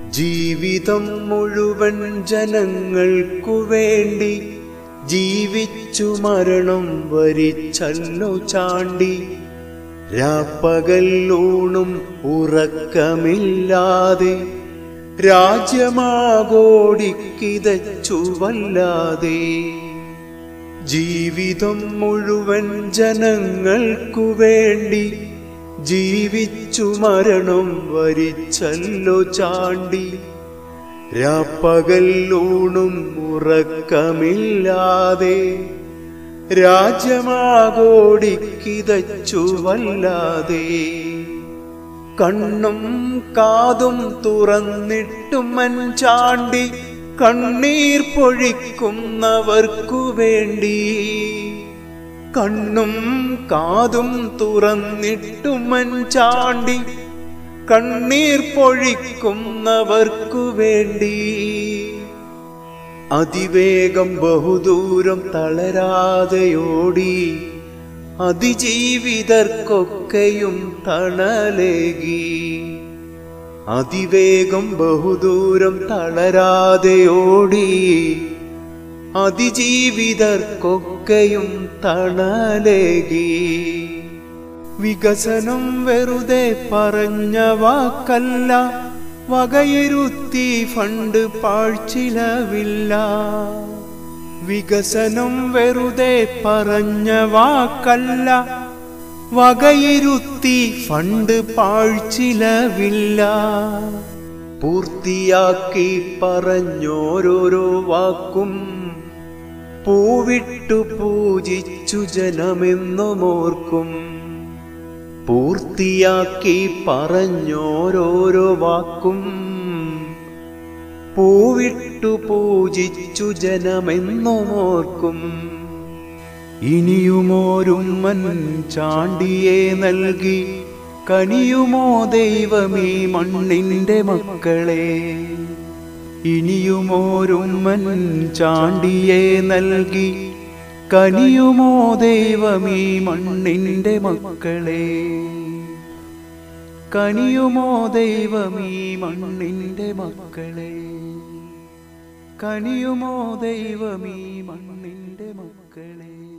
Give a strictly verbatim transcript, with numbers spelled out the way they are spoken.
ജീവിതം മുഴുവൻ ജനങ്ങൾക്കു വേണ്ടി ജീവിച്ചു മരണം വരിച്ചല്ലോ ചാണ്ടി. രാപ്പകലൂണും ഉറക്കമില്ലാതെ രാജ്യമാകോടിക്കിതച്ചു വല്ലാതെ. ജീവിതം മുഴുവൻ ജനങ്ങൾക്കു വേണ്ടി ജീവിച്ചു മരണം വരിച്ചല്ലോ ചാണ്ടി. രാപ്പകലൂണും ഉറക്കമില്ലാതെ രാജ്യമാകോടിക്കിതച്ചു വല്ലാതെ. കണ്ണും കാതും തുറന്നിട്ടും മൻചാണ്ടി കണ്ണീർ പൊഴിക്കുന്നവർക്കു വേണ്ടി. കണ്ണും കാതും തുറന്നിട്ടും മൻചാണ്ടി കണ്ണീർ പൊഴിക്കുന്നവർക്കു വേണ്ടി. അതിവേഗം ബഹുദൂരം തളരാതെയോടി അതിജീവിതർക്കൊക്കെയും തണലേകി. അതിവേഗം ബഹുദൂരം തളരാതെയോടി അതിജീവിതർക്കൊക്കെയും തണലേകി. വികസനം വെറുതെ പറഞ്ഞ വാക്കല്ല, വകയിരുത്തി ഫണ്ട് പാഴ്ചിലവില്ല. വികസനം വെറുതെ പറഞ്ഞ വാക്കല്ല, വകയിരുത്തി ഫണ്ട് പാഴ്ചിലവില്ല. പൂർത്തിയാക്കി പറഞ്ഞോരോരോ വാക്കും പൂവിട്ടു പൂജിച്ചു ജനമെന്നുമോർക്കും. പൂർത്തിയാക്കി പറഞ്ഞോരോരോ വാക്കും പൂവിട്ടു പൂജിച്ചു ജനമെന്നുമോർക്കും. ഇനിയുമോരുമ്മൻ ചാണ്ടിയെ നൽകി കനിയുമോ ദൈവമീ മണ്ണിന്റെ മക്കളെ. ഇനിയുമോരുമ്മൻ ചാണ്ടിയെ നൽകി കനിയുമോ ദൈവമീ മണ്ണിന്റെ മക്കളെ. കനിയുമോ ദൈവമീ മണ്ണിന്റെ മക്കളെ. കനിയുമോ ദൈവമീ മണ്ണിന്റെ മക്കളെ.